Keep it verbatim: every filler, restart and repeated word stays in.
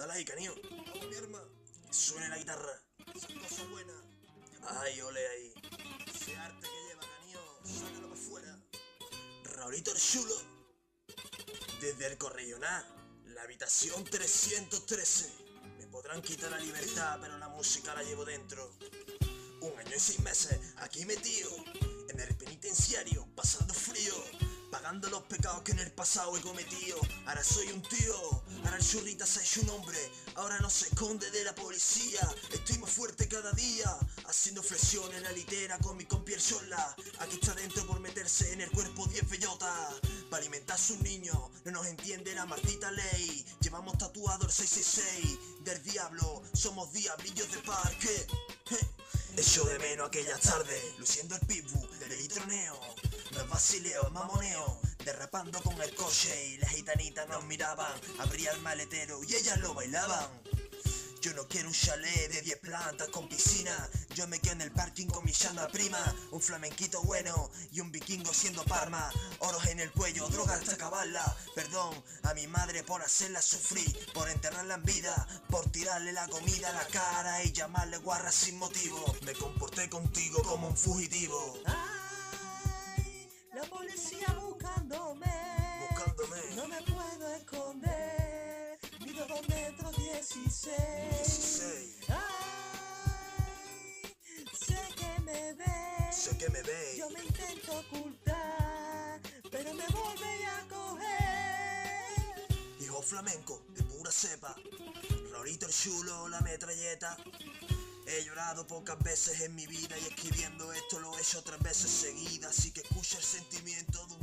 Dale ahí, canillo. Vamos, mi arma. Que suene la guitarra. Esa cosa buena. Ay, ole ahí. Ese arte que lleva, canillo. Sácalo para afuera. Raulito el chulo. Desde el Correional, la habitación trescientos trece. Me podrán quitar la libertad, pero la música la llevo dentro. Un año y seis meses aquí metido en el penitenciario, pasando frío, pagando los pecados que en el pasado he cometido. Ahora soy un tío, ahora el churrita se ha hecho un hombre, ahora no se esconde de la policía. Estoy más fuerte cada día, haciendo flexión en la litera con mi compi el Shola. Aquí está dentro por meterse en el cuerpo diez bellotas, para alimentar a sus niños, no nos entiende la maldita ley. Llevamos tatuado el seis seis seis del diablo, somos diablillos de parque. Echo de menos aquellas tardes, luciendo el pitbull del litroneo. No es vacileo, es mamoneo, derrapando con el coche y las gitanitas nos miraban. Abría el maletero y ellas lo bailaban. Yo no quiero un chalet de diez plantas con piscina, yo me quedo en el parking con mi llama prima. Un flamenquito bueno y un vikingo siendo Parma. Oros en el cuello, drogas hasta acabarla. Perdón a mi madre por hacerla sufrir, por enterrarla en vida, por tirarle la comida a la cara y llamarle guarra sin motivo. Me comporté contigo como un fugitivo. Ay, la policía buscándome, Buscándome. no me puedo esconder, mido dos metros dieciséis. dieciséis. Ay, sé que me ves, Sé que me veis. yo me intento ocultar, pero me vuelve a coger. Hijo flamenco, de pura cepa. Raulito el chulo, la metralleta. He llorado pocas veces en mi vida y escribiendo esto lo he hecho tres veces seguidas. Así que escucha el sentimiento de un